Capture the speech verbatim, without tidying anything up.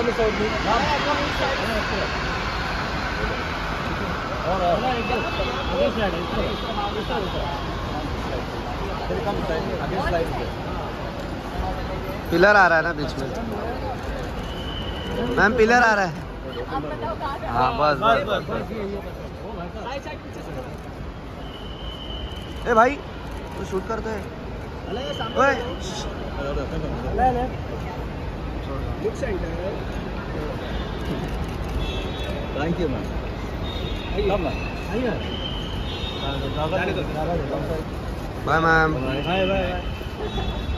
Pillar आ रहा है ना बीच में मैम, पिलर आ रहा है। हाँ बस बस बस, बस। ए भाई तो शूट करते हैं। Thank you ma'am. Bye ma'am. Bye bye.